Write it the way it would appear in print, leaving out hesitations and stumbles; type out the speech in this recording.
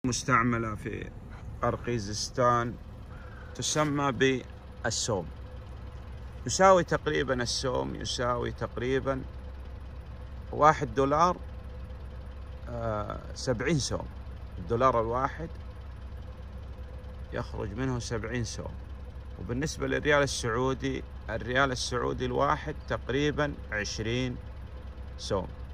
مستعملة في قرقيزستان تسمى بالسوم. يساوي تقريبا السوم يساوي تقريبا $1 70 سوم. الدولار الواحد يخرج منه 70 سوم. وبالنسبة للريال السعودي، الريال السعودي الواحد تقريبا 20 سوم.